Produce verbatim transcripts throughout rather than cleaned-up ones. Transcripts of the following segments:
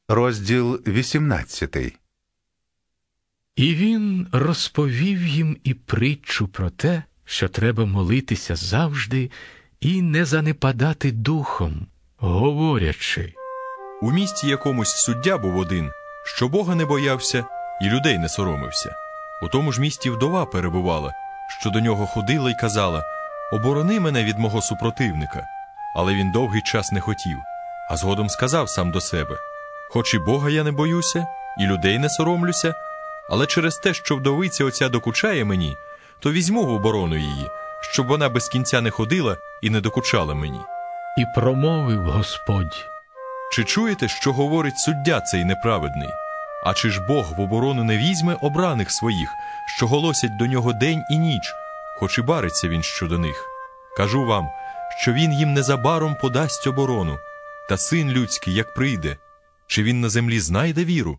Розділ вісімнадцятий. І він розповів їм і притчу про те, що треба молитися завжди і не занепадати духом, говорячи: У місті якомусь суддя був один, що Бога не боявся і людей не соромився. У тому ж місті вдова перебувала, що до нього ходила й казала: «Оборони мене від мого супротивника». Але він довгий час не хотів, а згодом сказав сам до себе: «Хоч і Бога я не боюся, і людей не соромлюся, але через те, що вдовиця оця докучає мені, то візьму в оборону її, щоб вона без кінця не ходила і не докучала мені». І промовив Господь: «Чи чуєте, що говорить суддя цей неправедний? А чи ж Бог в оборону не візьме обраних своїх, що голосять до нього день і ніч, хоч і бариться він щодо них? Кажу вам, що він їм незабаром подасть оборону. Та Син людський, як прийде, чи він на землі знайде віру?»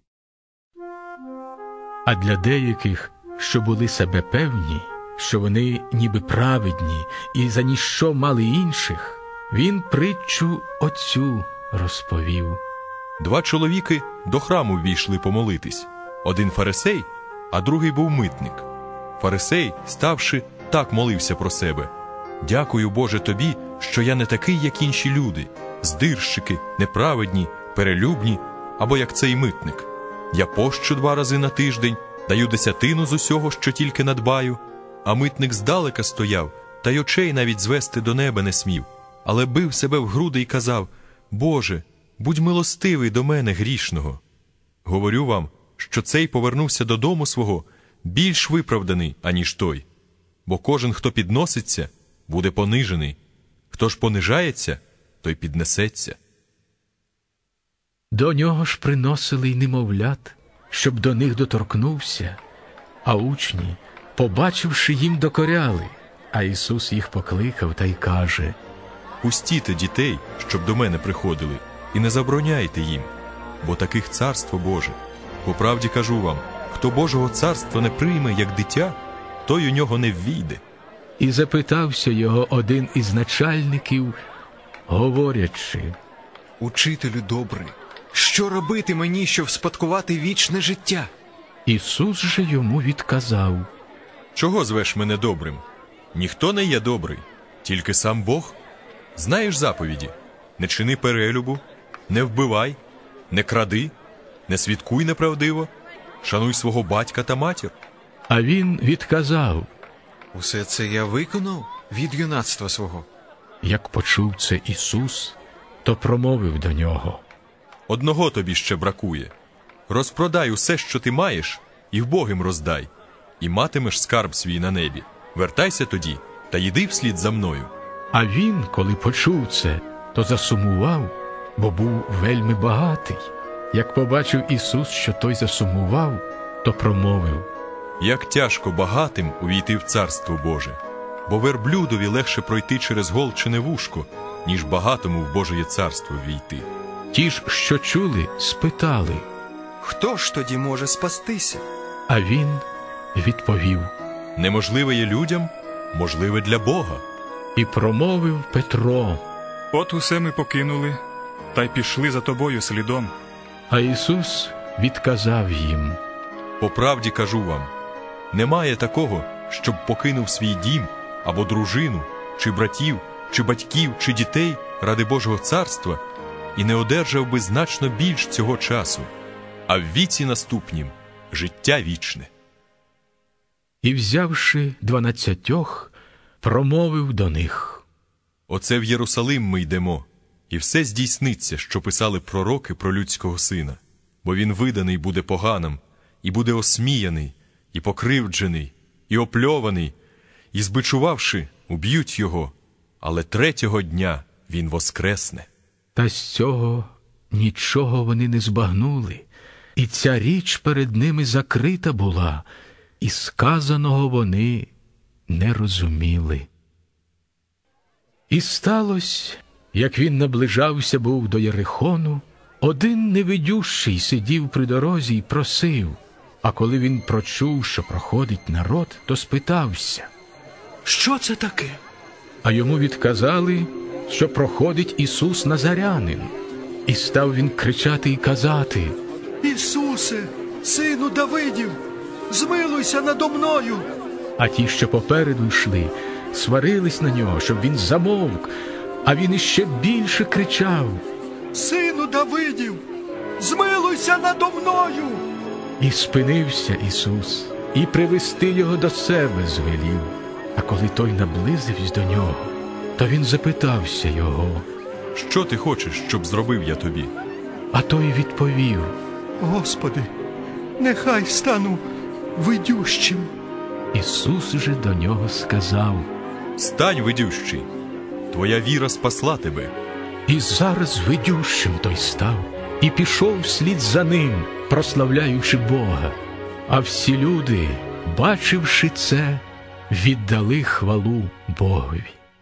А для деяких, що були себе певні, що вони ніби праведні і за ніщо мали інших, він притчу оцю розповів. Два чоловіки до храму ввійшли помолитись. Один фарисей, а другий був митник. Фарисей, ставши, так молився про себе: «Дякую, Боже, тобі, що я не такий, як інші люди, здирщики, неправедні, перелюбні, або як цей митник. Я пощу два рази на тиждень, даю десятину з усього, що тільки надбаю». А митник здалека стояв, та й очей навіть звести до неба не смів, але бив себе в груди й казав: «Боже, будь милостивий до мене грішного». Говорю вам, що цей повернувся додому свого більш виправданий, аніж той. Бо кожен, хто підноситься, буде понижений, хто ж понижається, той піднесеться. До нього ж приносили й немовлят, щоб до них доторкнувся, а учні, побачивши, їм докоряли. А Ісус їх покликав та й каже: «Пустіте дітей, щоб до мене приходили, і не забороняйте їм, бо таких царство Боже. По правді кажу вам, хто Божого царства не прийме, як дитя, той у нього не ввійде». І запитався його один із начальників, говорячи: «Учителю добрий, що робити мені, щоб спадкувати вічне життя?» Ісус же йому відказав: «Чого звеш мене добрим? Ніхто не є добрий, тільки сам Бог. Знаєш заповіді: не чини перелюбу, не вбивай, не кради, не свідкуй неправдиво, шануй свого батька та матір». А він відказав: «Усе це я виконав від юнацтва свого». Як почув це Ісус, то промовив до нього: «Одного тобі ще бракує. Розпродай усе, що ти маєш, і вбогим роздай, і матимеш скарб свій на небі. Вертайся тоді та йди вслід за мною». А він, коли почув це, то засумував, бо був вельми багатий. Як побачив Ісус, що той засумував, то промовив: «Як тяжко багатим увійти в Царство Боже, бо верблюдові легше пройти через голчине вушко, ніж багатому в Божеє царство ввійти». Ті ж, що чули, спитали: «Хто ж тоді може спастися?» А він відповів: «Неможливе є людям, можливе для Бога». І промовив Петро: «От усе ми покинули, та й пішли за тобою слідом». А Ісус відказав їм: «По правді кажу вам, немає такого, щоб покинув свій дім, або дружину, чи братів, чи батьків, чи дітей ради Божого царства, і не одержав би значно більш цього часу, а в віці наступнім життя вічне». І, взявши дванадцятьох, промовив до них: «Оце в Єрусалим ми йдемо, і все здійсниться, що писали пророки про людського сина. Бо він виданий буде поганим, і буде осміяний, і покривджений, і опльований, і, збичувавши, уб'ють його, але третього дня він воскресне». Та з цього нічого вони не збагнули, і ця річ перед ними закрита була, і сказаного вони не розуміли. І сталося, як він наближався був до Єрихону, один невидющий сидів при дорозі й просив, а коли він прочув, що проходить народ, то спитався: «Що це таке?» А йому відказали, що проходить Ісус Назарянин. І став він кричати і казати: Ісусе, сину Давидів, змилуйся надо мною. А ті, що попереду йшли, сварились на нього, щоб він замовк, а він іще більше кричав: Сину Давидів, змилуйся надо мною. І спинився Ісус, і привести його до себе звелів. А коли той наблизився до нього, то він запитався його: Що ти хочеш, щоб зробив я тобі? А той відповів: Господи, нехай стану видющим. Ісус же до нього сказав: Стань видющий, твоя віра спасла тебе. І зараз видющим той став, і пішов вслід за ним, прославляючи Бога. А всі люди, бачивши це, віддали хвалу Богові.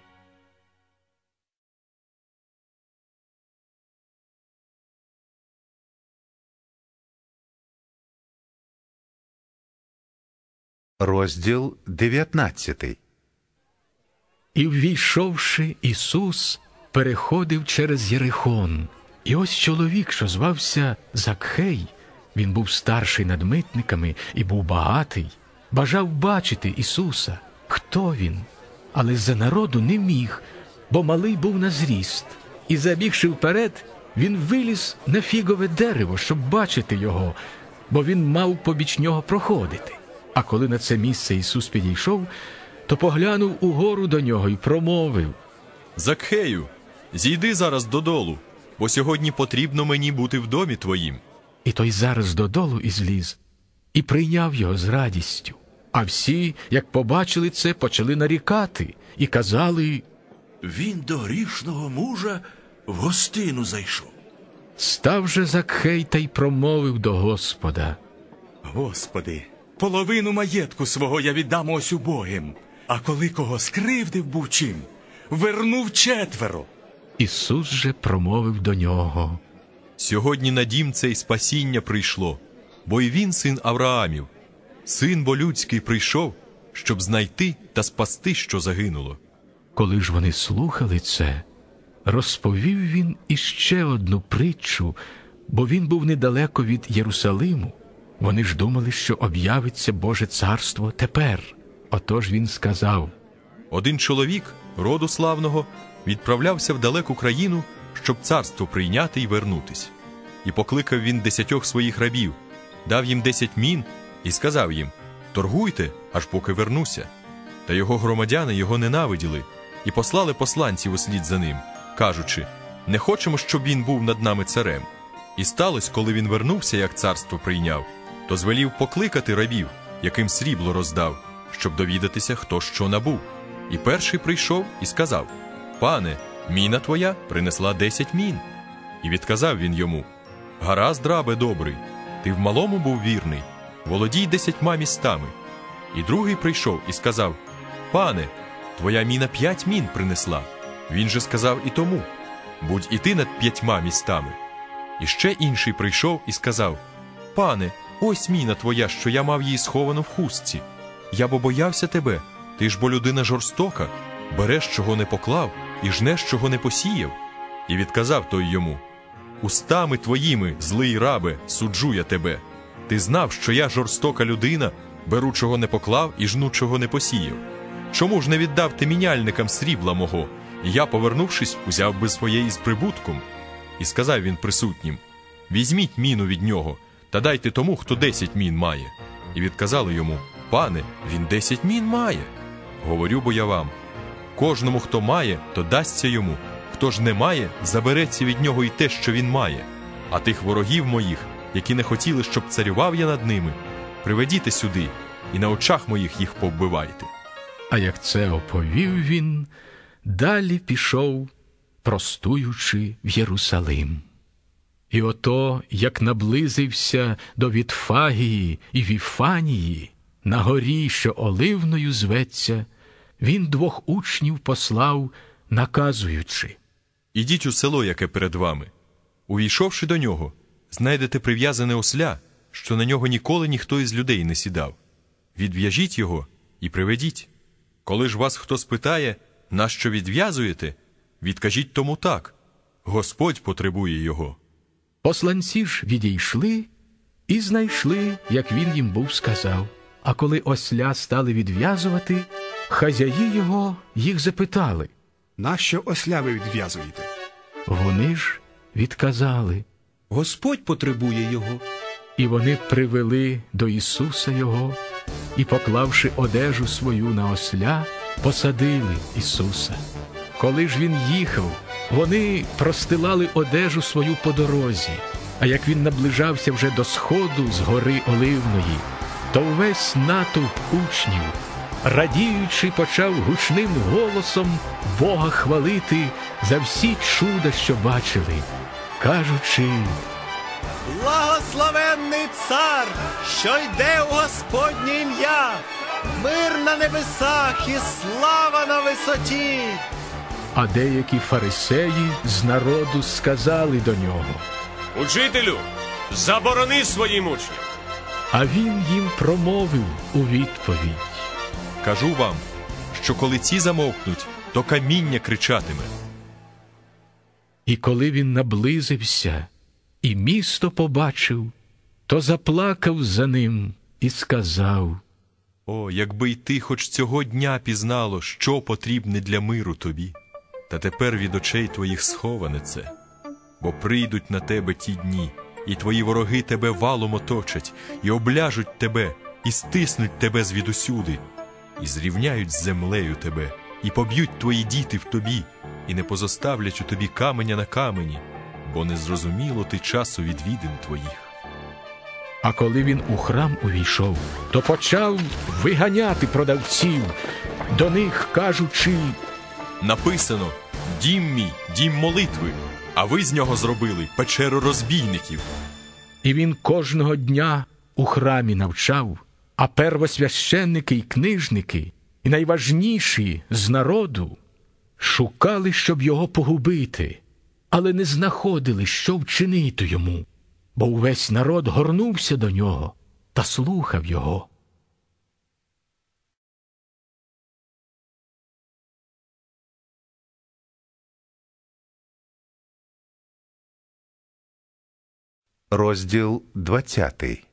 Розділ дев'ятнадцятий. І, ввійшовши, Ісус переходив через Єрихон. І ось чоловік, що звався Закхей, він був старший над митниками і був багатий, бажав бачити Ісуса, хто він, але за народу не міг, бо малий був на зріст. І, забігши вперед, він виліз на фігове дерево, щоб бачити його, бо він мав побіч нього проходити. А коли на це місце Ісус підійшов, то поглянув угору до нього і промовив: Закхею, зійди зараз додолу, бо сьогодні потрібно мені бути в домі твоїм. І той зараз додолу і зліз, і прийняв його з радістю. А всі, як побачили це, почали нарікати і казали: Він до грішного мужа в гостину зайшов. Став же Закхей та й промовив до Господа: Господи, половину маєтку свого я віддам ось убогим, а коли кого скривдив був чим, вернув четверо. Ісус же промовив до нього: Сьогодні на дім цей спасіння прийшло, бо й він син Авраамів. Син бо людський прийшов, щоб знайти та спасти, що загинуло. Коли ж вони слухали це, розповів він іще одну притчу, бо він був недалеко від Єрусалиму. Вони ж думали, що об'явиться Боже царство тепер. Отож він сказав: Один чоловік, роду славного, відправлявся в далеку країну, щоб царство прийняти і вернутись. І покликав він десятьох своїх рабів, дав їм десять мін і сказав їм: торгуйте, аж поки вернуся. Та його громадяни його ненавиділи і послали посланців услід за ним, кажучи: не хочемо, щоб він був над нами царем. І сталося, коли він вернувся, як царство прийняв, то звелів покликати рабів, яким срібло роздав, щоб довідатися, хто що набув. І перший прийшов і сказав: Пане, міна твоя принесла десять мін. І відказав він йому: Гаразд, рабе добрий, ти в малому був вірний, володій десятьма містами. І другий прийшов і сказав: Пане, твоя міна п'ять мін принесла. Він же сказав і тому: будь і ти над п'ятьма містами. І ще інший прийшов і сказав: Пане, ось міна твоя, що я мав її сховану в хустці. Я бо боявся тебе, ти ж бо людина жорстока, береш, чого не поклав, і жнеш, чого не посіяв. І відказав той йому: устами твоїми, злий рабе, суджу я тебе. Ти знав, що я жорстока людина, беру, чого не поклав, і жну, чого не посіяв. Чому ж не віддав ти міняльникам срібла мого, і я, повернувшись, узяв би своєї з прибутком? І сказав він присутнім: візьміть міну від нього, та дайте тому, хто десять мін має. І відказали йому: Пане, він десять мін має. Говорю бо я вам: кожному, хто має, то дасться йому, хто ж не має, забереться від нього й те, що він має. А тих ворогів моїх, які не хотіли, щоб царював я над ними, приведіте сюди, і на очах моїх їх повбивайте. А як це оповів він, далі пішов, простуючи в Єрусалим. І ото, як наблизився до Вітфагії і Віфанії, на горі, що Оливною зветься, він двох учнів послав, наказуючи: ідіть у село, яке перед вами. Увійшовши до нього, знайдете прив'язане осля, що на нього ніколи ніхто із людей не сідав. Відв'яжіть його і приведіть. Коли ж вас хто спитає, нащо відв'язуєте, відкажіть тому так: Господь потребує його. Посланці ж відійшли і знайшли, як він їм був сказав. А коли осля стали відв'язувати, хазяї його їх запитали. Нащо осля ви відв'язуєте? Вони ж відказали. Господь потребує його. І вони привели до Ісуса його, і, поклавши одежу свою на осля, посадили Ісуса. Коли ж він їхав, вони простилали одежу свою по дорозі, а як він наближався вже до сходу з гори Оливної, то весь натовп учнів, радіючи, почав гучним голосом Бога хвалити за всі чуда, що бачили, кажучи: «Благословенний цар, що йде у Господнє ім'я! Мир на небесах і слава на висоті!» А деякі фарисеї з народу сказали до нього: «Учителю, заборони своїм учням!» А він їм промовив у відповідь: «Кажу вам, що коли ці замовкнуть, то каміння кричатиме». І коли він наблизився і місто побачив, то заплакав за ним і сказав: «О, якби й ти хоч цього дня пізнало, що потрібне для миру тобі! Та тепер від очей твоїх сховане це, бо прийдуть на тебе ті дні, і твої вороги тебе валом оточать, і обляжуть тебе, і стиснуть тебе звідусюди, і зрівняють з землею тебе, і поб'ють твої діти в тобі, і не позоставлять у тобі каменя на камені, бо не зрозуміло ти часу відвідин твоїх». А коли він у храм увійшов, то почав виганяти продавців, до них кажучи: «Написано: дім мій, дім молитви, а ви з нього зробили печеру розбійників». І він кожного дня у храмі навчав, а первосвященники й книжники, і найважніші з народу, шукали, щоб його погубити, але не знаходили, що вчинити йому, бо увесь народ горнувся до нього та слухав його. Розділ двадцятий.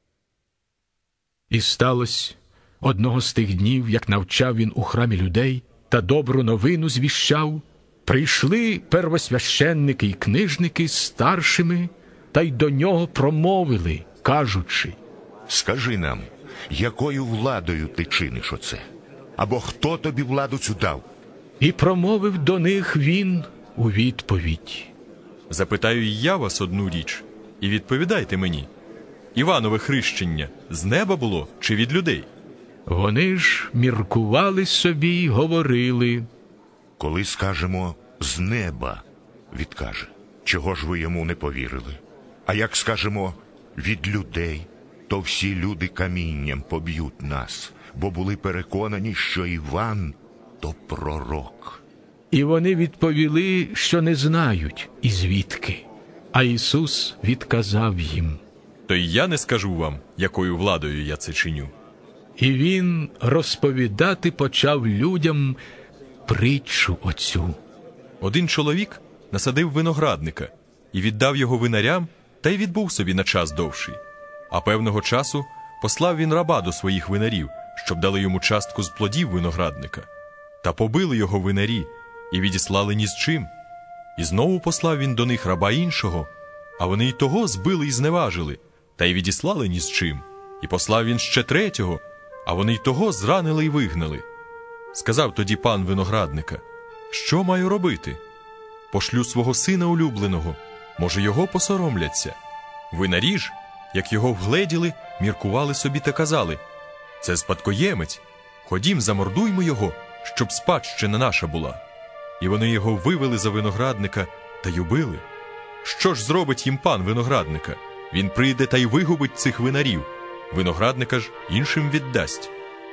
І сталося одного з тих днів, як навчав він у храмі людей та добру новину звіщав, прийшли первосвященники й книжники з старшими, та й до нього промовили, кажучи: «Скажи нам, якою владою ти чиниш оце? Або хто тобі владу цю дав?» І промовив до них він у відповідь: «Запитаю й я вас одну річ, і відповідайте мені. Іванове хрещення з неба було чи від людей?» Вони ж міркували собі й говорили: «Коли скажемо «з неба», відкаже, чого ж ви йому не повірили? А як скажемо «від людей», то всі люди камінням поб'ють нас, бо були переконані, що Іван – то пророк». І вони відповіли, що не знають, і звідки. А Ісус відказав їм: «То й я не скажу вам, якою владою я це чиню». І він розповідати почав людям притчу оцю. Один чоловік насадив виноградника і віддав його винарям, та й відбув собі на час довший. А певного часу послав він раба до своїх винарів, щоб дали йому частку з плодів виноградника. Та побили його винарі і відіслали ні з чим. І знову послав він до них раба іншого, а вони й того збили і зневажили, та й відіслали ні з чим. І послав він ще третього, а вони й того зранили й вигнали. Сказав тоді пан виноградника: «Що маю робити? Пошлю свого сина улюбленого, може, його посоромляться». Винарі ж, як його вгледіли, міркували собі та казали: «Це спадкоємець, ходім, замордуймо його, щоб спадщина наша була». І вони його вивели за виноградника та й убили. Що ж зробить їм пан виноградника? Він прийде та й вигубить цих винарів, виноградника ж іншим віддасть.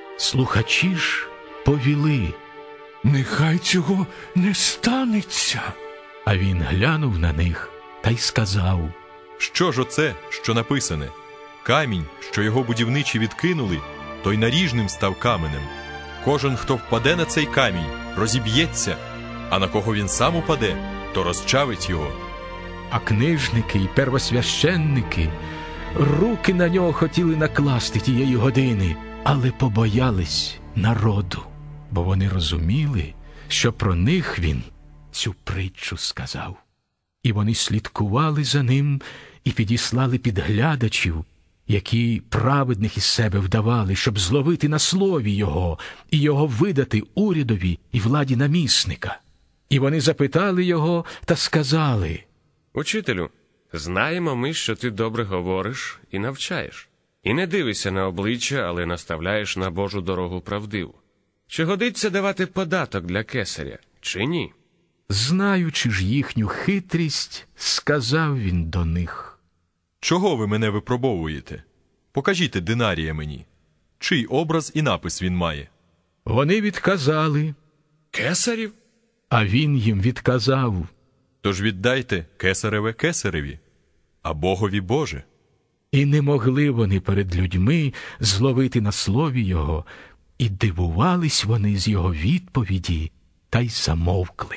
Слухачі ж повіли: «Нехай цього не станеться». А він глянув на них та й сказав: «Що ж оце, що написане? Камінь, що його будівничі відкинули, той наріжним став каменем. Кожен, хто впаде на цей камінь, розіб'ється, а на кого він сам упаде, то розчавить його. А книжники і первосвященники руки на нього хотіли накласти тієї години, але побоялись народу, бо вони розуміли, що про них він цю притчу сказав. І вони слідкували за ним і підіслали підглядачів, які праведних із себе вдавали, щоб зловити на слові його і його видати урядові і владі намісника. І вони запитали його та сказали: «Учителю, знаємо ми, що ти добре говориш і навчаєш, і не дивишся на обличчя, але наставляєш на Божу дорогу правдиву. Чи годиться давати податок для кесаря, чи ні?» Знаючи ж їхню хитрість, сказав він до них: «Чого ви мене випробовуєте? Покажіть динарія мені. Чий образ і напис він має?» Вони відказали: «Кесарів?» А він їм відказав: «Тож віддайте кесареве кесареві, а Богові Боже». І не могли вони перед людьми зловити на слові його, і дивувались вони з його відповіді, та й замовкли.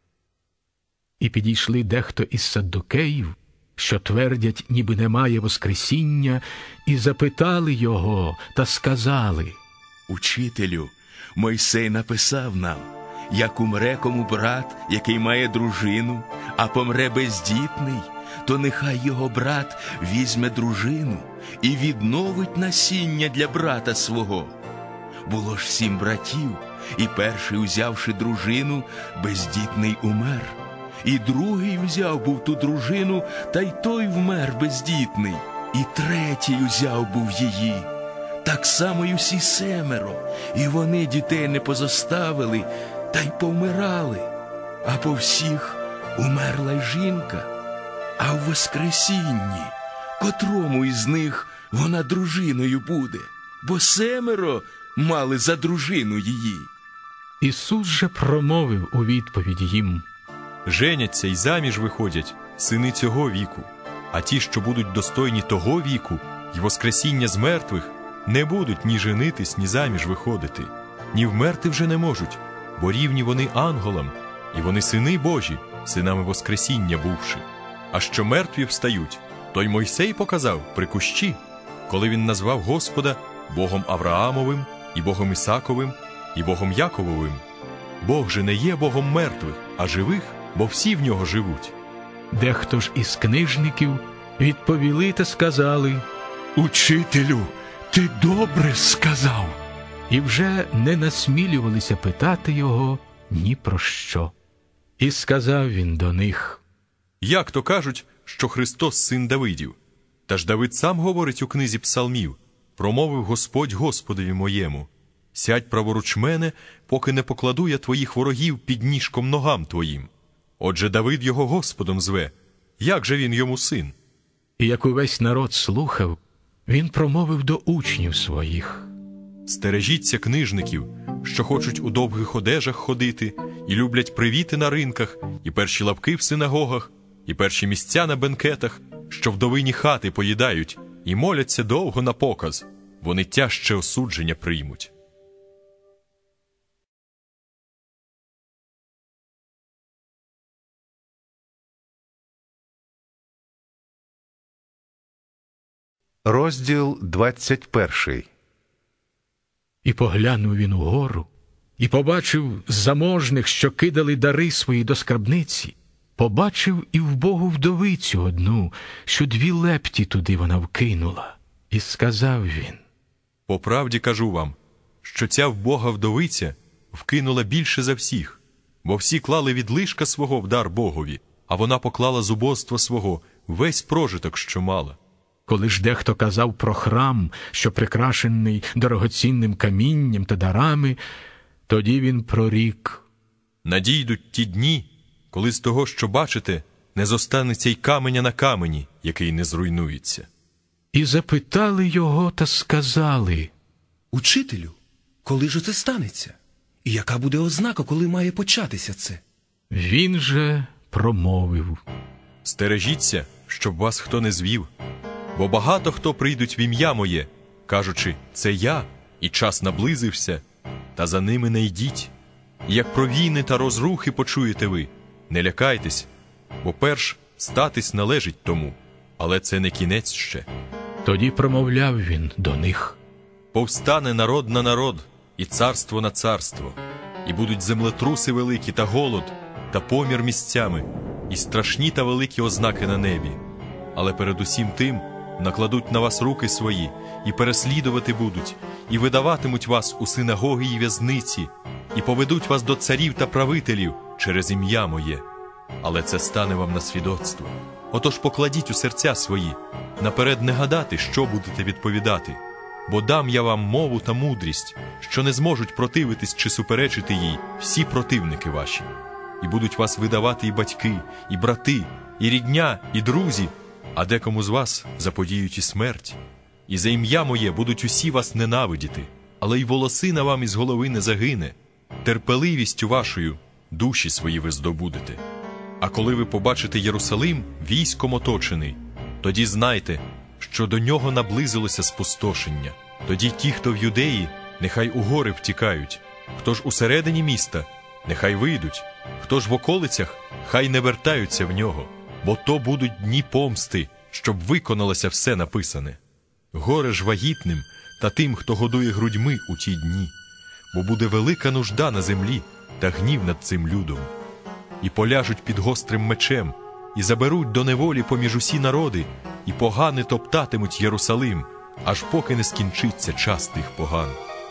І підійшли дехто із саддукеїв, що твердять, ніби немає воскресіння, і запитали його та сказали: «Учителю, Мойсей написав нам, як умре кому брат, який має дружину, а помре бездітний, то нехай його брат візьме дружину і відновить насіння для брата свого. Було ж сім братів, і перший, узявши дружину, бездітний умер. І другий взяв був ту дружину, та й той вмер бездітний. І третій узяв був її. Так само й усі семеро, і вони дітей не позоставили, та й повмирали. А по всіх умерла й жінка. А в воскресінні, котрому із них вона дружиною буде? Бо семеро мали за дружину її». Ісус же промовив у відповідь їм: «Женяться й заміж виходять сини цього віку, а ті, що будуть достойні того віку й воскресіння з мертвих, не будуть ні женитись, ні заміж виходити, ні вмерти вже не можуть, бо рівні вони ангелам, і вони сини Божі, синами воскресіння бувши. А що мертві встають, то й Мойсей показав при кущі, коли він назвав Господа Богом Авраамовим, і Богом Ісаковим, і Богом Якововим. Бог же не є Богом мертвих, а живих, бо всі в нього живуть». Дехто ж із книжників відповіли та сказали: «Учителю, ти добре сказав». І вже не насмілювалися питати його ні про що. І сказав він до них: «Як то кажуть, що Христос син Давидів? Та ж Давид сам говорить у книзі псалмів: промовив Господь Господові моєму: сядь праворуч мене, поки не покладу я твоїх ворогів під ніжком ногам твоїм. Отже, Давид його Господом зве. Як же він йому син?» І як увесь народ слухав, він промовив до учнів своїх: «Стережіться книжників, що хочуть у довгих одежах ходити, і люблять привіти на ринках, і перші лавки в синагогах, і перші місця на бенкетах, що вдовині хати поїдають, і моляться довго на показ. Вони тяжче осудження приймуть». Розділ двадцять перший. І поглянув він угору, і побачив заможних, що кидали дари свої до скарбниці. Побачив і вбогу вдовицю одну, що дві лепті туди вона вкинула. І сказав він: «По правді кажу вам, що ця вбога вдовиця вкинула більше за всіх, бо всі клали від лишка свого в дар Богові, а вона поклала з убоства свого весь прожиток, що мала». Коли ж дехто казав про храм, що прикрашений дорогоцінним камінням та дарами, тоді він прорік: «Надійдуть ті дні, коли з того, що бачите, не зостанеться й каменя на камені, який не зруйнується». І запитали його та сказали: «Учителю, коли ж це станеться? І яка буде ознака, коли має початися це?» Він же промовив: «Стережіться, щоб вас хто не звів. Бо багато хто прийдуть в ім'я моє, кажучи: це я, і час наблизився, та за ними не йдіть. І як про війни та розрухи почуєте ви, Не лякайтесь, бо перш статись належить тому, але це не кінець ще. Тоді промовляв він до них: повстане народ на народ, і царство на царство, і будуть землетруси великі та голод, та помір місцями, і страшні та великі ознаки на небі. Але перед усім тим накладуть на вас руки свої, і переслідувати будуть, і видаватимуть вас у синагоги і в'язниці, і поведуть вас до царів та правителів через ім'я моє. Але це стане вам на свідоцтво. Отож покладіть у серця свої, наперед не гадати, що будете відповідати, бо дам я вам мову та мудрість, що не зможуть противитись чи суперечити їй всі противники ваші. І будуть вас видавати і батьки, і брати, і рідня, і друзі, а декому з вас заподіють і смерть. І за ім'я моє будуть усі вас ненавидіти, але й волосина вам із голови не загине. Терпеливістю вашою душі свої ви здобудете. А коли ви побачите Єрусалим військом оточений, тоді знайте, що до нього наблизилося спустошення. Тоді ті, хто в Юдеї, нехай у гори втікають, хто ж усередині міста, нехай вийдуть, хто ж в околицях, хай не вертаються в нього, бо то будуть дні помсти, щоб виконалося все написане. Горе ж вагітним та тим, хто годує грудьми у ті дні, бо буде велика нужда на землі та гнів над цим людом. І поляжуть під гострим мечем, і заберуть до неволі поміж усі народи, і погани топтатимуть Єрусалим, аж поки не скінчиться час тих поган.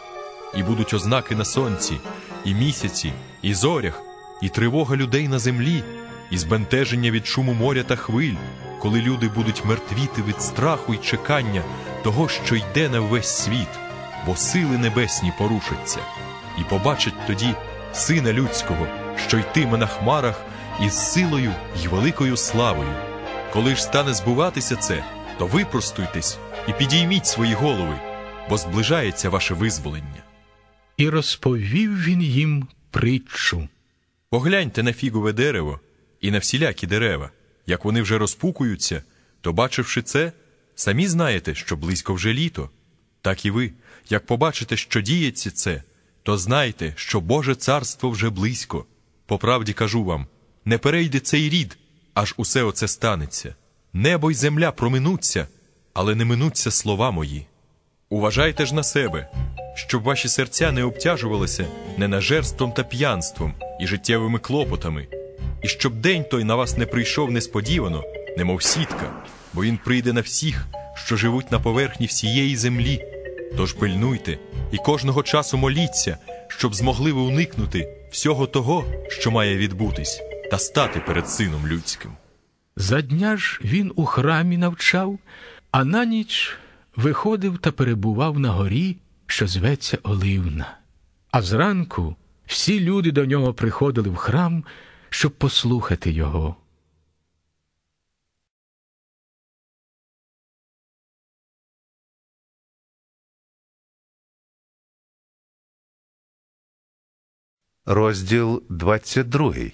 І будуть ознаки на сонці, і місяці, і зорях, і тривога людей на землі, і збентеження від шуму моря та хвиль, коли люди будуть мертвіти від страху й чекання того, що йде на весь світ, бо сили небесні порушаться. І побачать тоді Сина Людського, що йтиме на хмарах із силою й великою славою. Коли ж стане збуватися це, то випростуйтесь і підійміть свої голови, бо зближається ваше визволення. І розповів він їм притчу. Погляньте на фігове дерево і на всілякі дерева. Як вони вже розпукуються, то, бачивши це, самі знаєте, що близько вже літо. Так і ви, як побачите, що діється це, то знайте, що Боже царство вже близько. По правді кажу вам, не перейде цей рід, аж усе оце станеться. Небо й земля проминуться, але не минуться слова мої. Уважайте ж на себе, щоб ваші серця не обтяжувалися ненажерством та п'янством і життєвими клопотами, і щоб день той на вас не прийшов несподівано, немов сітка, бо він прийде на всіх, що живуть на поверхні всієї землі. Тож пильнуйте і кожного часу моліться, щоб змогли ви уникнути всього того, що має відбутись, та стати перед Сином Людським. За дня ж він у храмі навчав, а на ніч виходив та перебував на горі, що зветься Оливна. А зранку всі люди до нього приходили в храм, щоб послухати його. Розділ двадцять другий.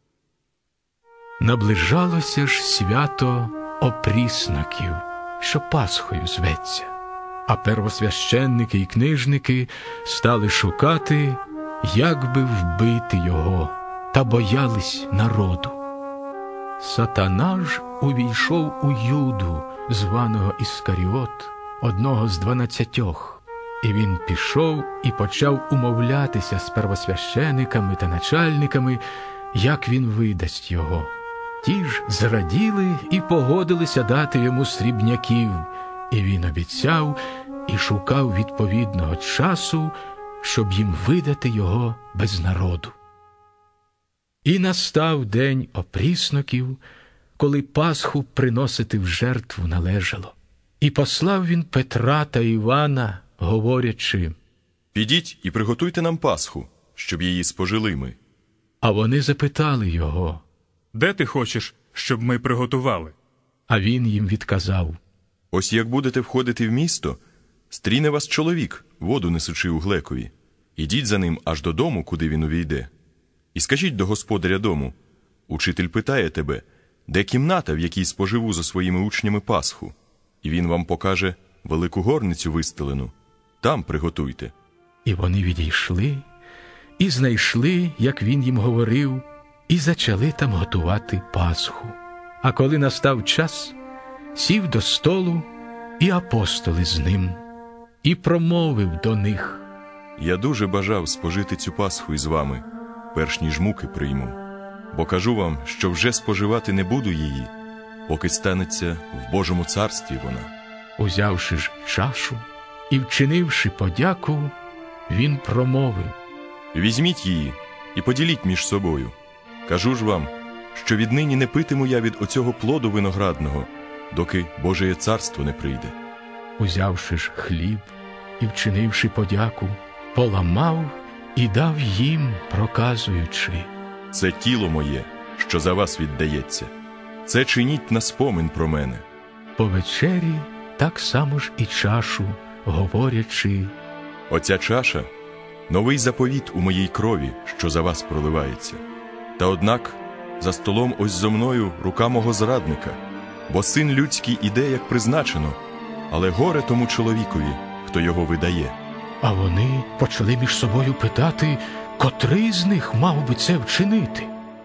Наближалося ж свято опрісноків, що Пасхою зветься. А первосвященники і книжники стали шукати, як би вбити його, та боялись народу. Сатана ж увійшов у Юду, званого Іскаріот, одного з дванадцятьох. І він пішов і почав умовлятися з первосвящениками та начальниками, як він видасть його. Ті ж зраділи і погодилися дати йому срібняків, і він обіцяв і шукав відповідного часу, щоб їм видати його без народу. І настав день опрісноків, коли Пасху приносити в жертву належало. І послав він Петра та Івана, говорячи: «Підіть і приготуйте нам Пасху, щоб її спожили ми». А вони запитали його: «Де ти хочеш, щоб ми приготували?» А він їм відказав: «Ось як будете входити в місто, стріне вас чоловік, воду несучи у глекові. Ідіть за ним аж додому, куди він увійде. І скажіть до господаря дому: учитель питає тебе, де кімната, в якій споживу за своїми учнями Пасху? І він вам покаже велику горницю вистелену. Там приготуйте». І вони відійшли, і знайшли, як він їм говорив, і зачали там готувати Пасху. А коли настав час, сів до столу і апостоли з ним, і промовив до них: «Я дуже бажав спожити цю Пасху із вами, перш ніж муки прийму. Бо кажу вам, що вже споживати не буду її, поки станеться в Божому царстві вона». Узявши ж чашу і вчинивши подяку, він промовив: «Візьміть її і поділіть між собою. Кажу ж вам, що віднині не питиму я від оцього плоду виноградного, доки Божеє царство не прийде». Узявши ж хліб і вчинивши подяку, поламав і дав їм, проказуючи: «Це тіло моє, що за вас віддається. Це чиніть на спомин про мене». По вечері так само ж і чашу, говорячи: «Оця чаша – новий заповіт у моїй крові, що за вас проливається. Та однак за столом ось зо мною рука мого зрадника, бо син людський іде, як призначено, але горе тому чоловікові, хто його видає». А вони почали між собою питати, котрий з них мав би це вчинити.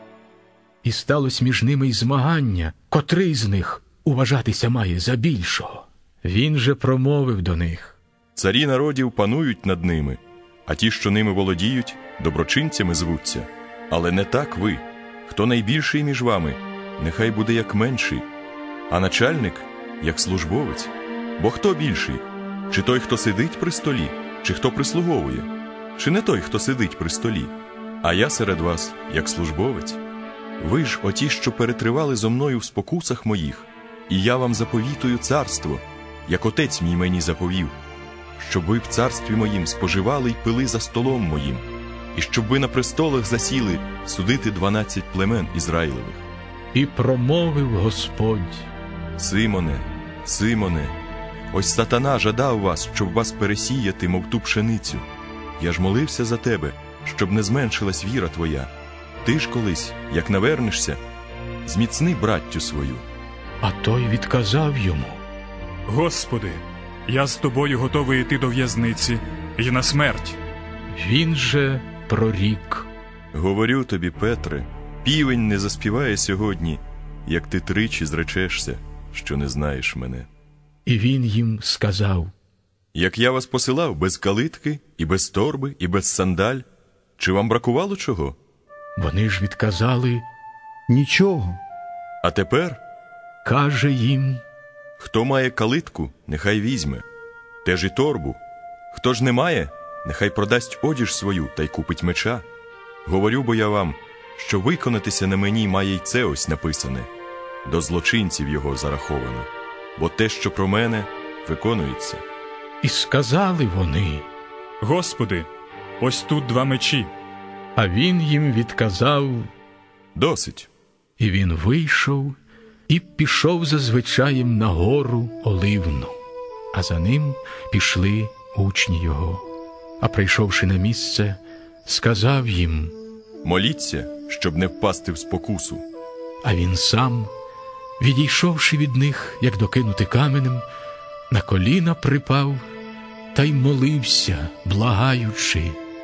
І сталося між ними й змагання, котрий з них уважатися має за більшого. Він же промовив до них: «Царі народів панують над ними, а ті, що ними володіють, доброчинцями звуться. Але не так ви. Хто найбільший між вами, нехай буде як менший, а начальник – як службовець. Бо хто більший? Чи той, хто сидить при столі, чи хто прислуговує? Чи не той, хто сидить при столі? А я серед вас, як службовець. Ви ж оті, що перетривали зо мною в спокусах моїх, і я вам заповітую царство, як отець мій мені заповів, щоб ви в царстві моїм споживали й пили за столом моїм, і щоб ви на престолах засіли судити дванадцять племен Ізраїлевих». І промовив Господь: «Симоне, Симоне, ось сатана жадав вас, щоб вас пересіяти, мов ту пшеницю. Я ж молився за тебе, щоб не зменшилась віра твоя. Ти ж колись, як навернешся, зміцни браттю свою». А той відказав йому: «Господи, я з тобою готовий йти до в'язниці і на смерть». Він же прорік: «Говорю тобі, Петре, півень не заспіває сьогодні, як ти тричі зречешся, що не знаєш мене». І він їм сказав: «Як я вас посилав без калитки, і без торби, і без сандаль, чи вам бракувало чого?» Вони ж відказали: «Нічого». А тепер каже їм: «Хто має калитку, нехай візьме, теж і торбу. Хто ж не має, нехай продасть одіж свою та й купить меча. Говорю бо я вам, що виконатися на мені має й це ось написане. До злочинців його зараховано, бо те, що про мене, виконується». І сказали вони: «Господи, ось тут два мечі». А він їм відказав: «Досить». І він вийшов і пішов за звичаєм на гору Оливну, а за ним пішли учні його. А прийшовши на місце, сказав їм: «Моліться, щоб не впасти в спокусу». А він сам, відійшовши від них, як докинути каменем, на коліна припав та й молився, благаючи: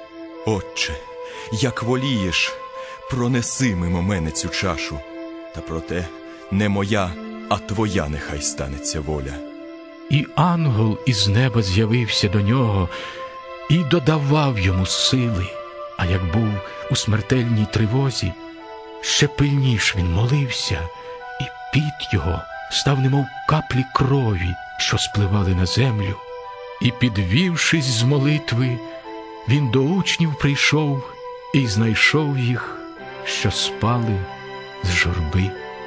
«Отче, як волієш, пронеси мимо мене цю чашу, та проте не моя, а твоя нехай станеться воля». І ангел із неба з'явився до нього і додавав йому сили, а як був у смертельній тривозі, ще пильніш він молився, і піт його став немов каплі крові, що спливали на землю. І, підвівшись з молитви, він до учнів прийшов і знайшов їх, що спали з журби,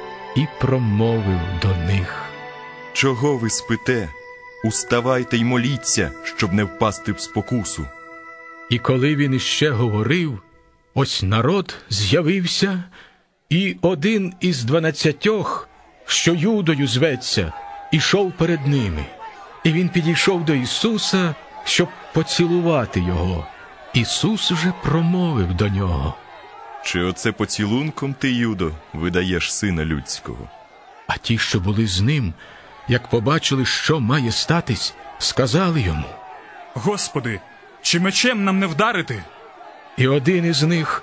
і промовив до них: «Чого ви спите? Уставайте й моліться, щоб не впасти в спокусу». І коли він іще говорив, ось народ з'явився, і один із дванадцятьох, що Юдою зветься, ішов перед ними. І він підійшов до Ісуса, щоб поцілувати його. Ісус уже промовив до нього: «Чи оце поцілунком ти, Юдо, видаєш сина людського?» А ті, що були з ним, як побачили, що має статись, сказали йому: «Господи, чи мечем нам не вдарити?» І один із них,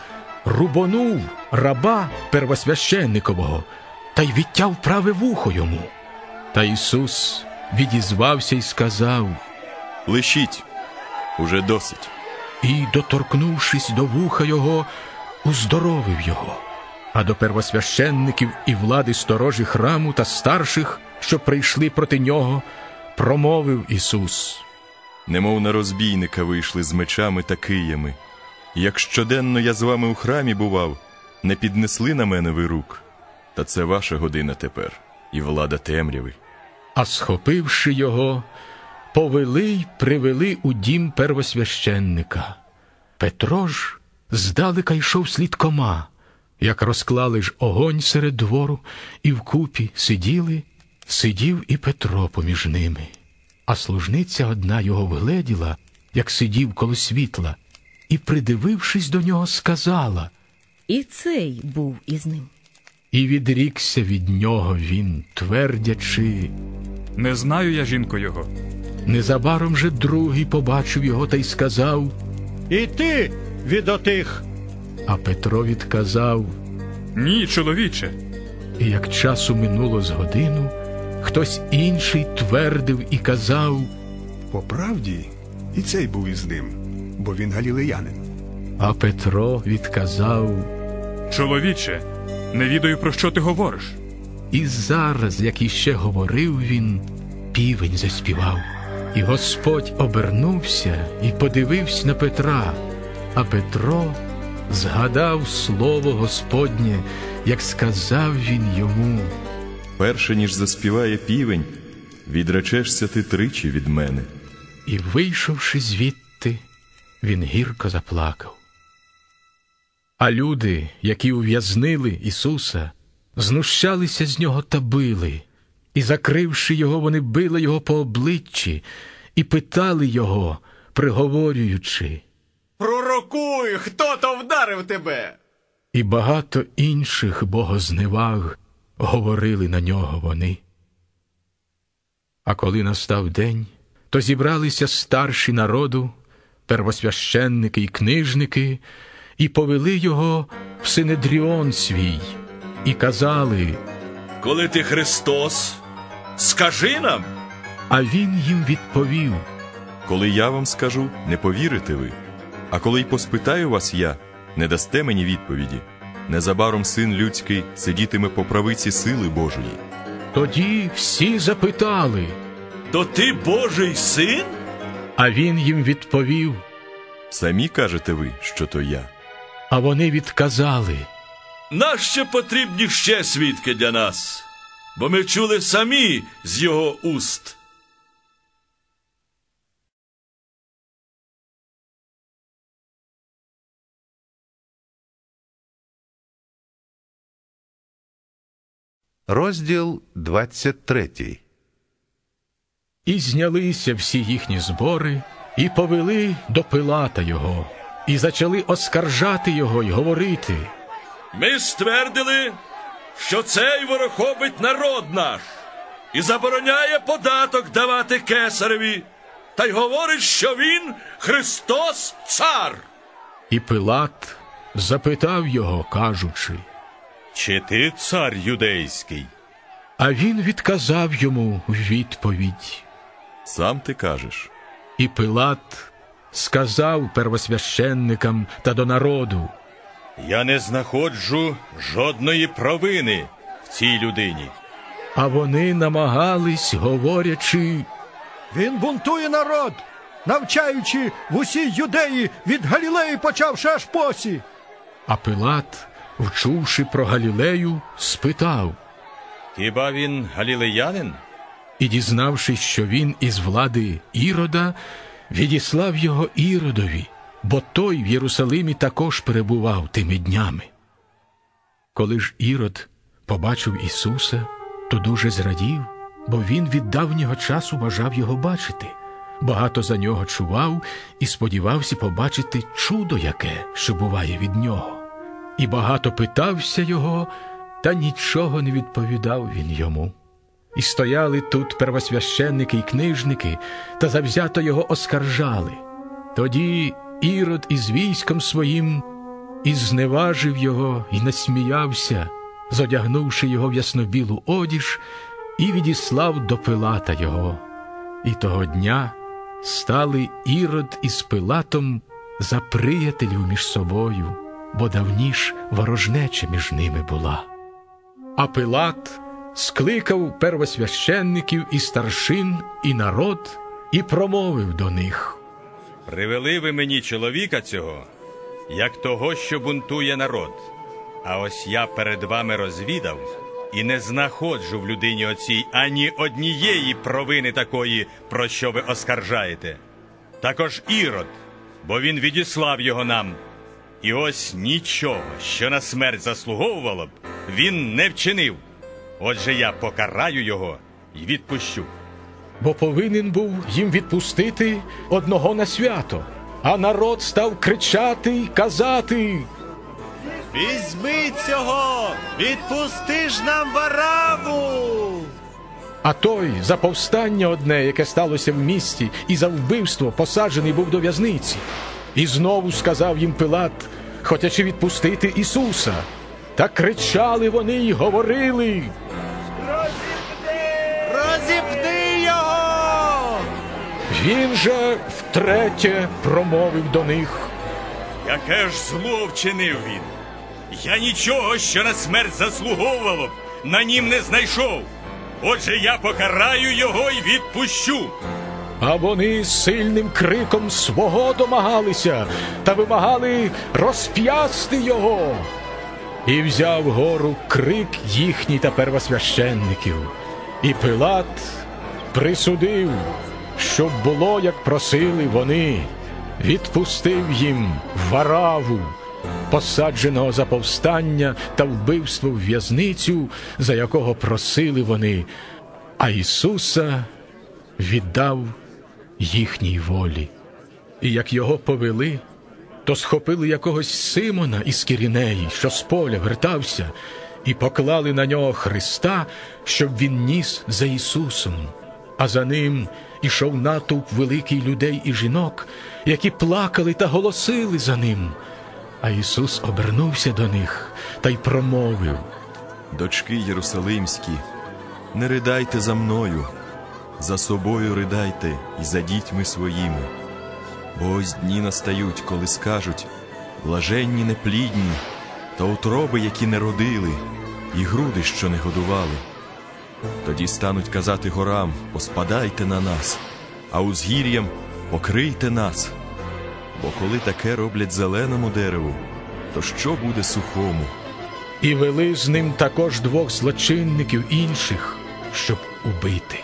рубонув раба первосвященникового та й відтяв праве вухо йому. Та Ісус відізвався й сказав: «Лишіть, уже досить». І, доторкнувшись до вуха його, уздоровив його. А до первосвященників і влади сторожі храму та старших, що прийшли проти нього, промовив Ісус: «Немов на розбійника вийшли з мечами та киями. Як щоденно я з вами у храмі бував, не піднесли на мене ви рук. Та це ваша година тепер, і влада темряви». А схопивши його, повели й привели у дім первосвященника. Петро ж здалека йшов слідкома. Як розклали ж огонь серед двору, і вкупі сиділи, сидів і Петро поміж ними. А служниця одна його вгледіла, як сидів коло світла, і, придивившись до нього, сказала: «І цей був із ним». І відрікся від нього він, твердячи: «Не знаю я, жінко, його». Незабаром же другий побачив його та й сказав: «І ти від отих». А Петро відказав: «Ні, чоловіче». І як часу минуло з годину, хтось інший твердив і казав: «По правді, і цей був із ним, бо він галілеянин». А Петро відказав: «Чоловіче, не відаю, про що ти говориш». І зараз, як іще говорив він, півень заспівав. І Господь обернувся і подивився на Петра, а Петро згадав слово Господнє, як сказав він йому: «Перше, ніж заспіває півень, відречешся ти тричі від мене». І, вийшовши звідти, він гірко заплакав. А люди, які ув'язнили Ісуса, знущалися з нього та били. І, закривши його, вони били його по обличчі і питали його, приговорюючи: «Пророкуй, хто то вдарив тебе?» І багато інших богозневаг говорили на нього вони. А коли настав день, то зібралися старші народу, первосвященники і книжники, і повели його в синедріон свій, і казали: «Коли ти Христос, скажи нам». А він їм відповів: «Коли я вам скажу, не повірите ви. А коли й поспитаю вас я, не дасте мені відповіді. Незабаром Син людський сидітиме по правиці сили Божої». Тоді всі запитали: «То ти Божий син?» А він їм відповів: «Самі кажете ви, що то я». А вони відказали: «Нащо потрібні ще свідки для нас? Бо ми чули самі з його уст». Розділ двадцять третій. І знялися всі їхні збори, і повели до Пилата його, і зачали оскаржати його й говорити: «Ми ствердили, що цей ворохобить народ наш і забороняє податок давати кесареві, та й говорить, що він Христос цар». І Пилат запитав його, кажучи: «Чи ти цар юдейський?» А він відказав йому в відповідь: «Сам ти кажеш». І Пилат сказав первосвященникам та до народу: «Я не знаходжу жодної провини в цій людині». А вони намагались, говорячи: «Він бунтує народ, навчаючи в усій юдеї, від Галілеї почавши аж посі». А Пилат, вчувши про Галілею, спитав: «Хіба він галілеянин?» І, дізнавшись, що він із влади Ірода, відіслав його Іродові, бо той в Єрусалимі також перебував тими днями. Коли ж Ірод побачив Ісуса, то дуже зрадів, бо він від давнього часу бажав його бачити. Багато за нього чував і сподівався побачити чудо яке, що буває від нього. І багато питався його, та нічого не відповідав він йому. І стояли тут первосвященники й книжники, та завзято його оскаржали. Тоді Ірод із військом своїм і зневажив його, і насміявся, зодягнувши його в яснобілу одіж, і відіслав до Пилата його. І того дня стали Ірод із Пилатом за приятелів між собою, бо давніш ворожнеча між ними була. А Пилат скликав первосвященників і старшин, і народ, і промовив до них: «Привели ви мені чоловіка цього, як того, що бунтує народ. А ось я перед вами розвідав, і не знаходжу в людині оцій ані однієї провини такої, про що ви оскаржаєте. Також Ірод, бо він відіслав його нам. І ось нічого, що на смерть заслуговувало б, він не вчинив. Отже, я покараю його і відпущу». Бо повинен був їм відпустити одного на свято. А народ став кричати й казати: «Візьми цього! Відпусти ж нам Вараву!» А той за повстання одне, яке сталося в місті, і за вбивство посаджений був до в'язниці. І знову сказав їм Пилат, хотячи відпустити Ісуса. Та кричали вони й говорили: «Розіпни його!» Він же втретє промовив до них: «Яке ж зло вчинив він? Я нічого, що на смерть заслуговувало б, на нім не знайшов. Отже, я покараю його і відпущу». А вони сильним криком свого домагалися та вимагали розп'ясти його. І взяв гору крик їхній та первосвященників. І Пилат присудив, щоб було, як просили вони, відпустив їм Вараву, посадженого за повстання та вбивство в в'язницю, за якого просили вони, а Ісуса віддав їхній волі. І як його повели, то схопили якогось Симона із Кірінеї, що з поля вертався, і поклали на нього Христа, щоб він ніс за Ісусом. А за ним ішов натовп великий людей і жінок, які плакали та голосили за ним. А Ісус обернувся до них та й промовив: «Дочки Єрусалимські, не ридайте за мною, за собою ридайте і за дітьми своїми. Бо ось дні настають, коли скажуть: блаженні неплідні, та утроби, які не родили, і груди, що не годували. Тоді стануть казати горам: поспадайте на нас, а узгір'ям: покрийте нас. Бо коли таке роблять зеленому дереву, то що буде сухому?» І вели з ним також двох злочинників інших, щоб убити.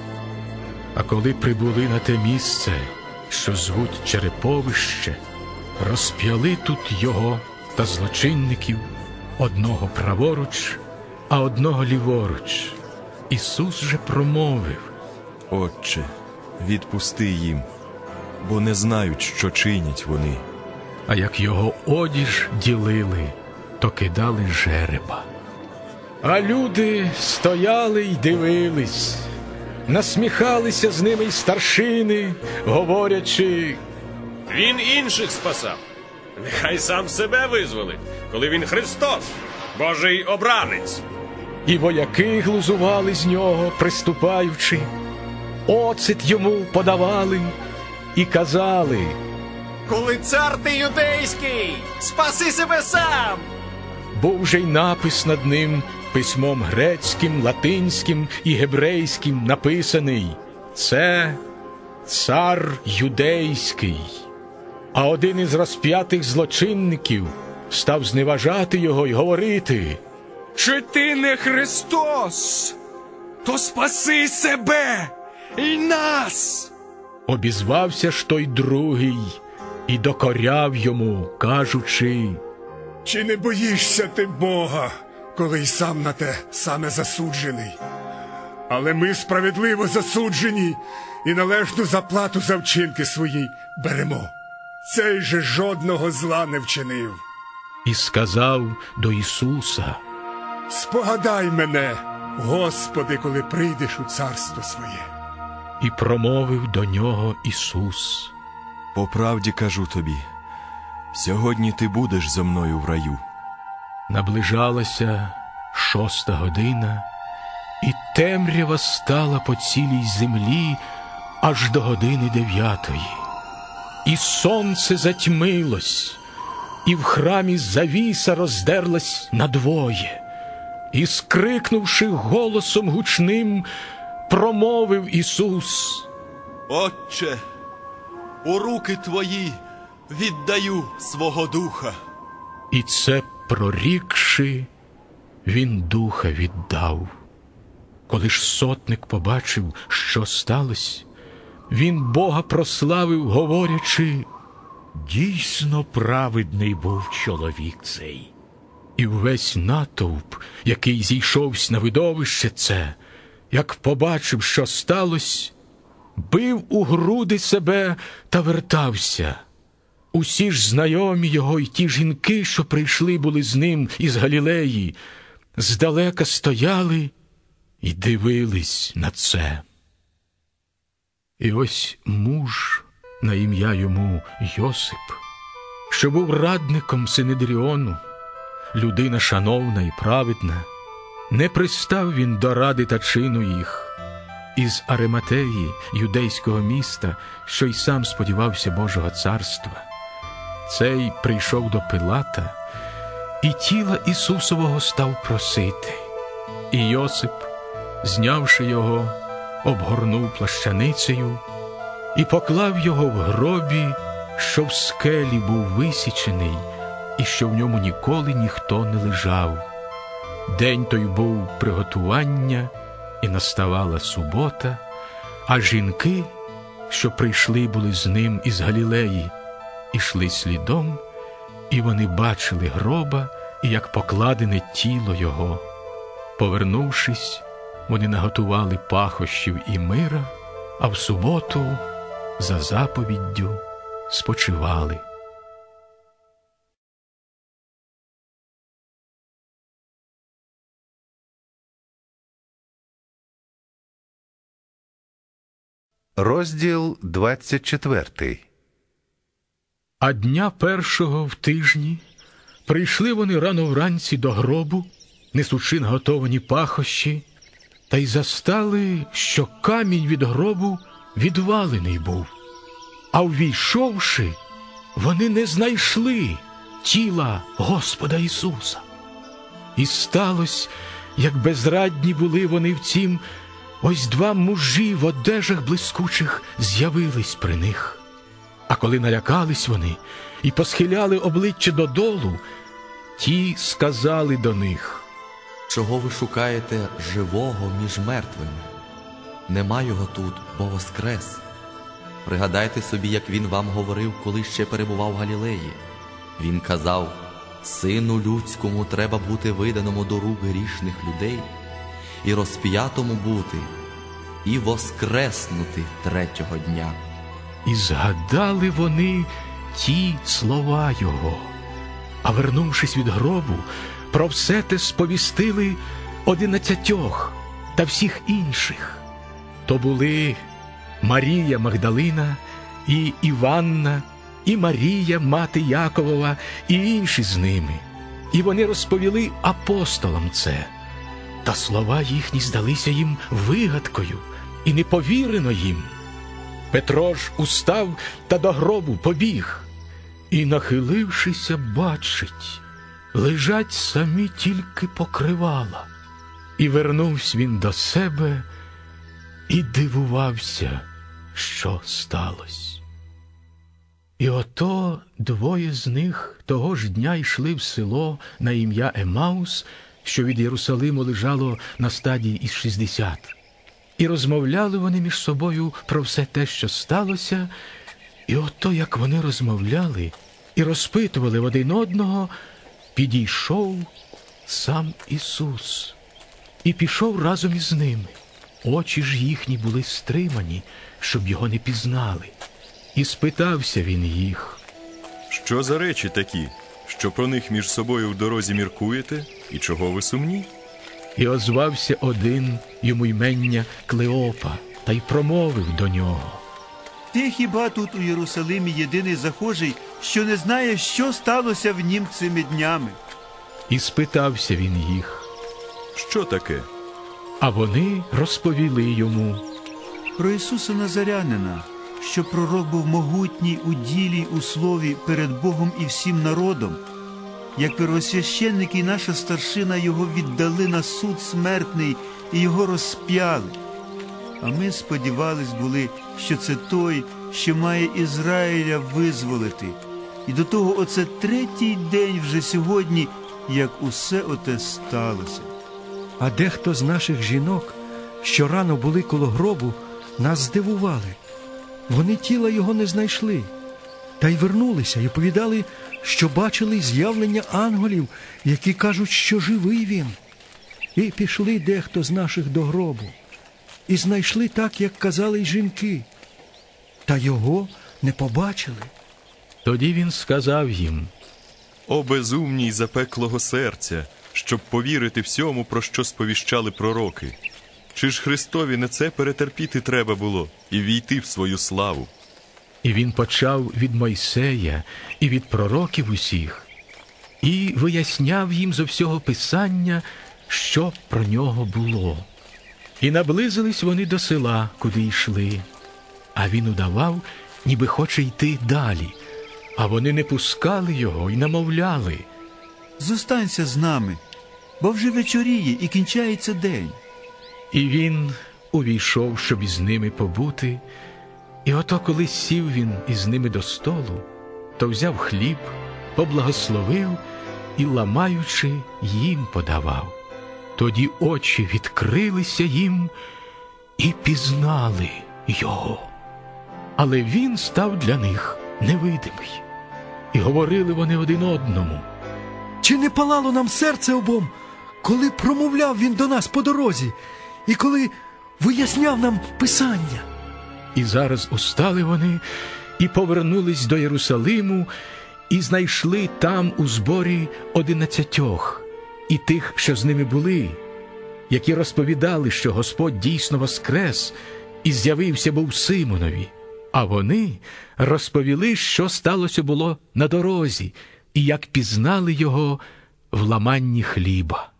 А коли прибули на те місце, що звуть Череповище, розп'яли тут його та злочинників, одного праворуч, а одного ліворуч. Ісус же промовив: «Отче, відпусти їм, бо не знають, що чинять вони». А як його одіж ділили, то кидали жереба. А люди стояли й дивились, насміхалися з ними й старшини, говорячи: «Він інших спасав. Нехай сам себе визволить, коли він Христос, Божий обранець». І вояки глузували з нього, приступаючи, оцет йому подавали і казали: «Коли цар ти юдейський, спаси себе сам!» Був же й напис над ним письмом грецьким, латинським і гебрейським написаний: «Це цар юдейський». А один із розп'ятих злочинників став зневажати його й говорити: «Чи ти не Христос? То спаси себе і нас!» Обізвався ж той другий і докоряв йому, кажучи: «Чи не боїшся ти Бога, коли й сам на те саме засуджений? Але ми справедливо засуджені і належну заплату за вчинки свої беремо. Цей же жодного зла не вчинив». І сказав до Ісуса: «Спогадай мене, Господи, коли прийдеш у царство своє». І промовив до нього Ісус: «По правді кажу тобі, сьогодні ти будеш зо мною в раю. Наближалася шоста година, і темрява стала по цілій землі аж до години дев'ятої. І сонце затьмилось, і в храмі завіса роздерлась надвоє. І, скрикнувши голосом гучним, промовив Ісус: «Отче, у руки твої віддаю свого духа». І це прорікши, він духа віддав. Коли ж сотник побачив, що сталося, він Бога прославив, говорячи: «Дійсно праведний був чоловік цей». І весь натовп, який зійшовся на видовище це, як побачив, що сталося, бив у груди себе та вертався. Усі ж знайомі його й ті жінки, що прийшли були з ним із Галілеї, здалека стояли і дивились на це. І ось муж, на ім'я йому Йосип, що був радником Синедріону, людина шановна і праведна, не пристав він до ради та чину їх. Із Ариматеї, юдейського міста, що й сам сподівався Божого царства. Цей прийшов до Пилата і тіла Ісусового став просити. І Йосип, знявши його, обгорнув плащаницею і поклав його в гробі, що в скелі був висічений, і що в ньому ніколи ніхто не лежав. День той був приготування, і наставала субота, а жінки, що прийшли були з ним із Галілеї, ішли слідом, і вони бачили гроба, і як покладене тіло його. Повернувшись, вони наготували пахощів і мира, а в суботу за заповіддю спочивали. Розділ двадцять четвертий. А дня першого в тижні прийшли вони рано вранці до гробу, несучи наготовані пахощі, та й застали, що камінь від гробу відвалений був. А увійшовши, вони не знайшли тіла Господа Ісуса. І сталося, як безрадні були вони в цім, ось два мужі в одежах блискучих з'явились при них. А коли налякались вони і посхиляли обличчя додолу, ті сказали до них: «Чого ви шукаєте живого між мертвими? Нема його тут, бо воскрес. Пригадайте собі, як він вам говорив, коли ще перебував в Галілеї. Він казав: Сину людському треба бути виданому до рук грішних людей, і розп'ятому бути, і воскреснути третього дня». І згадали вони ті слова його, а вернувшись від гробу, про все те сповістили одинадцятьох та всіх інших. То були Марія Магдалина, і Іванна, і Марія, мати Яковова, і інші з ними. І вони розповіли апостолам це. Та слова їхні здалися їм вигадкою, і не повірено їм. Петро ж устав та до гробу побіг. І, нахилившися, бачить, лежать самі тільки покривала. І вернувся він до себе і дивувався, що сталося. І ото двоє з них того ж дня йшли в село на ім'я Емаус, що від Єрусалиму лежало на стадії із шістдесят. І розмовляли вони між собою про все те, що сталося. І ото, як вони розмовляли і розпитували один одного, підійшов сам Ісус і пішов разом із ними. Очі ж їхні були стримані, щоб його не пізнали. І спитався він їх: «Що за речі такі, що про них між собою в дорозі міркуєте, і чого ви сумні?» І озвався один, йому ймення Клеопа, та й промовив до нього: «Ти хіба тут у Єрусалимі єдиний захожий, що не знає, що сталося в нім цими днями. І спитався він їх. Що таке? А вони розповіли йому. Про Ісуса Назарянина, що пророк був могутній у ділі, у слові перед Богом і всім народом. Як первосвященник і наша старшина його віддали на суд смертний і його розп'яли. А ми сподівались були, що це той, що має Ізраїля визволити. І до того оце третій день вже сьогодні, як усе оте сталося. А дехто з наших жінок, що рано були коло гробу, нас здивували. Вони тіла його не знайшли. Та й вернулися і оповідали, що бачили з'явлення ангелів, які кажуть, що живий він. І пішли дехто з наших до гробу. І знайшли так, як казали й жінки. Та його не побачили. Тоді він сказав їм. О безумній запеклого серця, щоб повірити всьому, про що сповіщали пророки. Чи ж Христові не це перетерпіти треба було і війти в свою славу? І він почав від Мойсея і від пророків усіх, і виясняв їм зо всього Писання, що про нього було. І наблизились вони до села, куди йшли. А він удавав, ніби хоче йти далі. А вони не пускали його і намовляли. Зостанься з нами, бо вже вечоріє і кінчається день. І він увійшов, щоб із ними побути. І ото, коли сів він із ними до столу, то взяв хліб, поблагословив і, ламаючи, їм подавав. Тоді очі відкрилися їм і пізнали його. Але він став для них невидимий. І говорили вони один одному. Чи не палало нам серце обом, коли промовляв він до нас по дорозі, і коли виясняв нам Писання? І зараз устали вони і повернулись до Єрусалиму, і знайшли там у зборі одинадцятьох, і тих, що з ними були, які розповідали, що Господь дійсно воскрес і з'явився був Симонові. А вони розповіли, що сталося було на дорозі, і як пізнали його в ламанні хліба.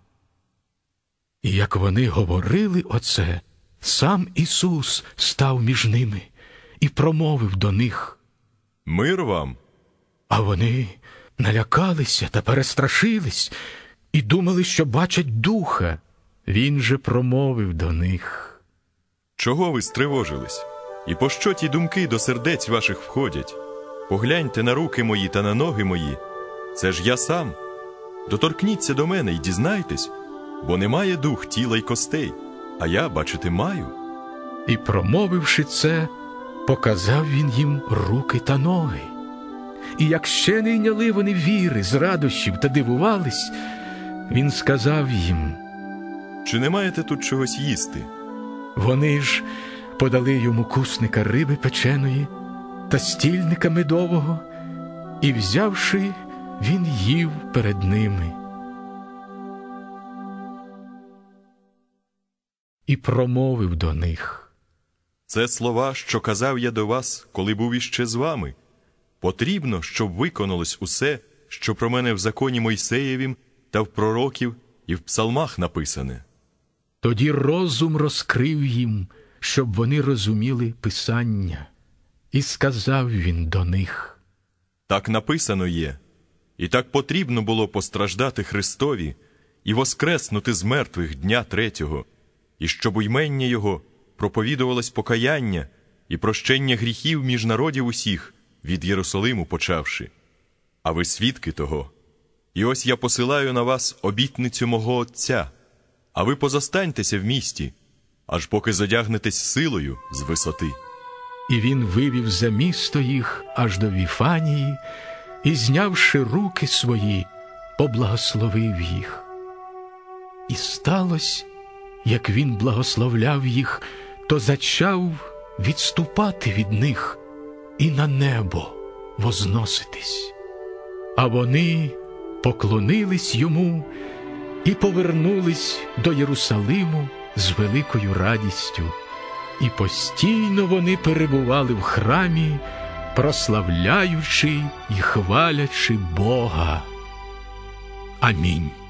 І як вони говорили оце, сам Ісус став між ними і промовив до них. Мир вам. А вони налякалися та перестрашились і думали, що бачать духа. Він же промовив до них. Чого ви стривожились? І пощо ті думки до сердець ваших входять? Погляньте на руки мої та на ноги мої. Це ж я сам. Доторкніться до мене й дізнайтесь, бо немає дух тіла й костей, а я, бачите, маю. І, промовивши це, показав він їм руки та ноги. І як ще не йняли вони віри з радощів та дивувались, він сказав їм. Чи не маєте тут чогось їсти? Вони ж подали йому кусника риби печеної та стільника медового, і, взявши, він їв перед ними. І промовив до них. Це слова, що казав я до вас, коли був іще з вами. Потрібно, щоб виконалось усе, що про мене в законі Мойсеєвім та в пророків і в псалмах написане. Тоді розум розкрив їм, щоб вони розуміли Писання. І сказав він до них. Так написано є, і так потрібно було постраждати Христові і воскреснути з мертвих дня третього, і щоб у ймення Його проповідувалось покаяння і прощення гріхів між народів усіх, від Єрусалиму почавши. А ви свідки того. І ось я посилаю на вас обітницю мого Отця, а ви позостаньтеся в місті, аж поки задягнетесь силою з висоти. І він вивів за місто їх аж до Віфанії, і, знявши руки свої, поблагословив їх. І сталося, як він благословляв їх, то зачав відступати від них і на небо возноситись. А вони поклонились йому і повернулись до Єрусалиму з великою радістю. І постійно вони перебували в храмі, прославляючи і хвалячи Бога. Амінь.